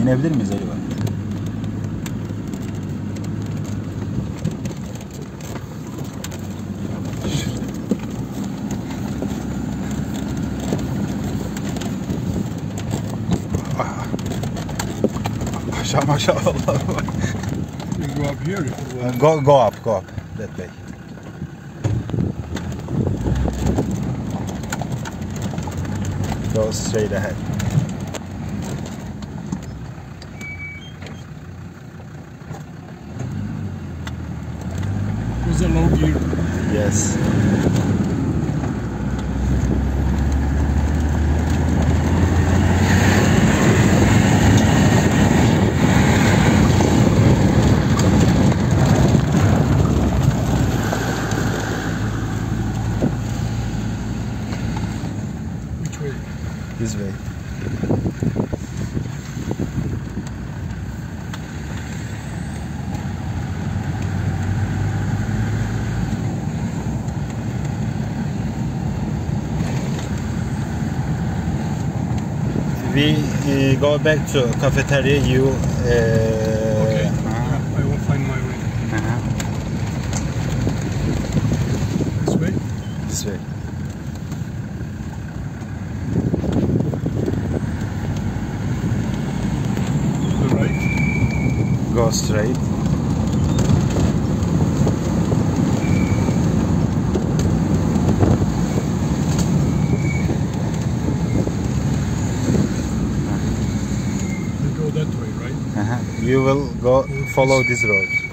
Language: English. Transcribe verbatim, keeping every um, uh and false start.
İnebilir miyiz acaba? Aşağı maşallah. You go up here. Uh, go go up, go up that way. Go straight ahead. Was a low gear. Yes. Which way? This way. We uh, go back to cafeteria. You. Uh, Okay. uh-huh. I will find my way. Uh-huh. This way? This way. The right? Go straight. You go that way, right? Uh-huh. You will go follow this road.